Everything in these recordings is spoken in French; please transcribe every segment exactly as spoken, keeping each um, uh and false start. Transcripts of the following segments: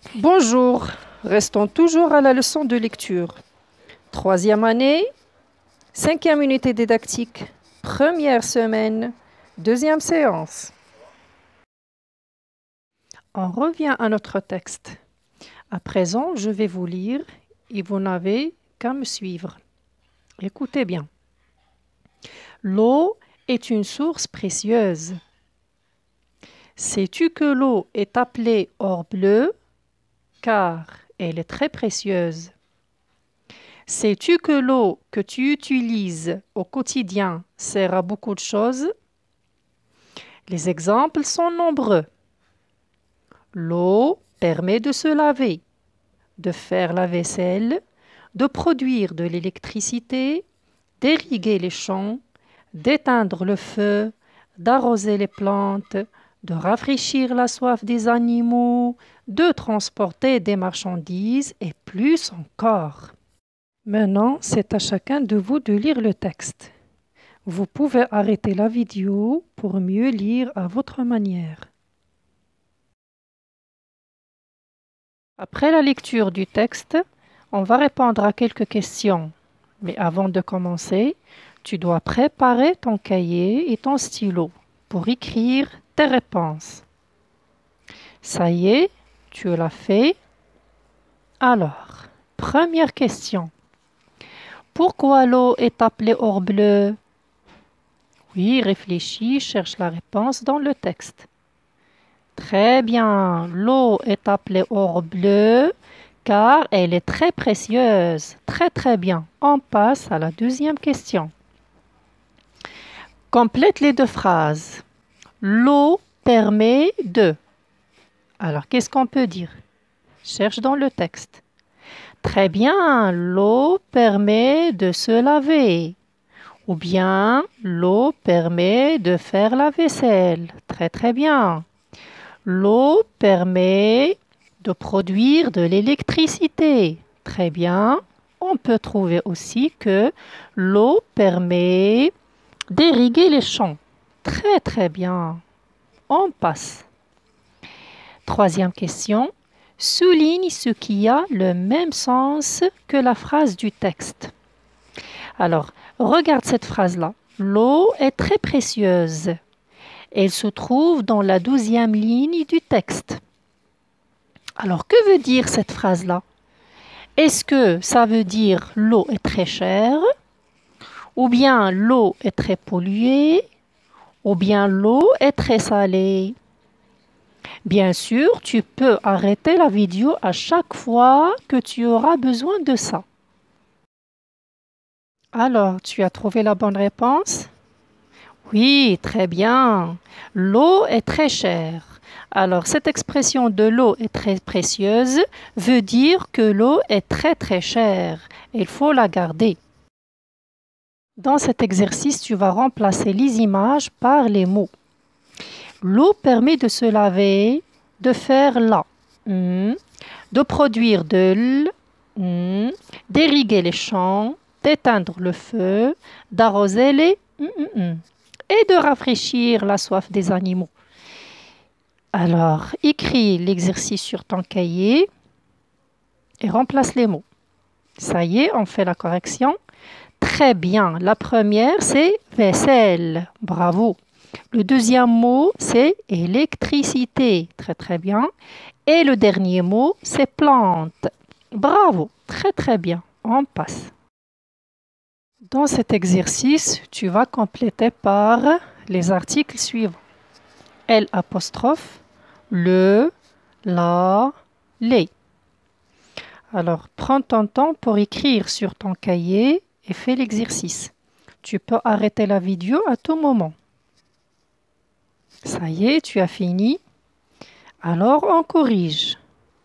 Bonjour, restons toujours à la leçon de lecture. Troisième année, cinquième unité didactique, première semaine, deuxième séance. On revient à notre texte. À présent, je vais vous lire et vous n'avez qu'à me suivre. Écoutez bien. L'eau est une source précieuse. Sais-tu que l'eau est appelée or bleu car elle est très précieuse? Sais-tu que l'eau que tu utilises au quotidien sert à beaucoup de choses? Les exemples sont nombreux. L'eau permet de se laver, de faire la vaisselle, de produire de l'électricité, d'irriguer les champs, d'éteindre le feu, d'arroser les plantes, de rafraîchir la soif des animaux, de transporter des marchandises et plus encore. Maintenant, c'est à chacun de vous de lire le texte. Vous pouvez arrêter la vidéo pour mieux lire à votre manière. Après la lecture du texte, on va répondre à quelques questions. Mais avant de commencer, tu dois préparer ton cahier et ton stylo pour écrire tes réponses. Ça y est, tu l'as fait? Alors, première question. Pourquoi l'eau est appelée or bleu? Oui, réfléchis, cherche la réponse dans le texte. Très bien, l'eau est appelée or bleu car elle est très précieuse. Très très bien. On passe à la deuxième question. Complète les deux phrases. L'eau permet de. Alors, qu'est-ce qu'on peut dire? Cherche dans le texte. Très bien, l'eau permet de se laver. Ou bien, l'eau permet de faire la vaisselle. Très très bien. L'eau permet de produire de l'électricité. Très bien. On peut trouver aussi que l'eau permet d'irriguer les champs. Très très bien. On passe. Troisième question. Souligne ce qui a le même sens que la phrase du texte. Alors, regarde cette phrase-là. L'eau est très précieuse. Elle se trouve dans la douzième ligne du texte. Alors, que veut dire cette phrase-là? Est-ce que ça veut dire l'eau est très chère? Ou bien l'eau est très polluée? Ou bien l'eau est très salée? Bien sûr, tu peux arrêter la vidéo à chaque fois que tu auras besoin de ça. Alors, tu as trouvé la bonne réponse? Oui, très bien. L'eau est très chère. Alors, cette expression de l'eau est très précieuse veut dire que l'eau est très très chère. Il faut la garder. Dans cet exercice, tu vas remplacer les images par les mots. L'eau permet de se laver, de faire la, mm, de produire de l, mm, d'irriguer les champs, d'éteindre le feu, d'arroser les mm, mm, mm, et de rafraîchir la soif des animaux. Alors, écris l'exercice sur ton cahier et remplace les mots. Ça y est, on fait la correction. Très bien. La première, c'est vaisselle. Bravo. Le deuxième mot, c'est électricité. Très, très bien. Et le dernier mot, c'est plante. Bravo. Très, très bien. On passe. Dans cet exercice, tu vas compléter par les articles suivants. L apostrophe, le, la, les. Alors, prends ton temps pour écrire sur ton cahier et fais l'exercice. Tu peux arrêter la vidéo à tout moment. Ça y est, tu as fini. Alors, on corrige.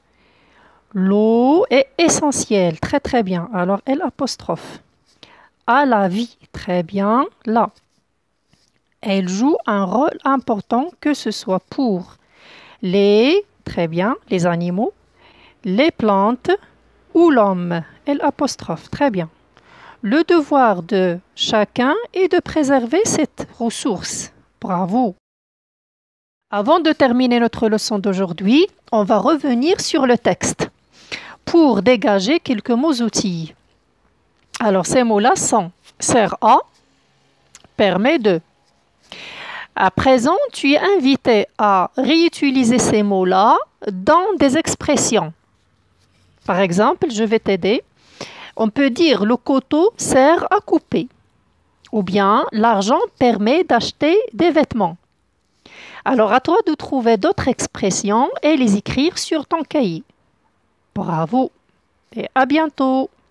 L'eau est essentielle. Très, très bien. Alors, L apostrophe. À la vie. Très bien. Là. Elle joue un rôle important, que ce soit pour les, très bien, les animaux, les plantes ou l'homme. L apostrophe. Très bien. Le devoir de chacun est de préserver cette ressource. Bravo. Avant de terminer notre leçon d'aujourd'hui, on va revenir sur le texte pour dégager quelques mots-outils. Alors, ces mots-là sont « sert à »,« permet de ». À présent, tu es invité à réutiliser ces mots-là dans des expressions. Par exemple, je vais t'aider. On peut dire « le couteau sert à couper » ou bien « l'argent permet d'acheter des vêtements ». Alors, à toi de trouver d'autres expressions et les écrire sur ton cahier. Bravo et à bientôt!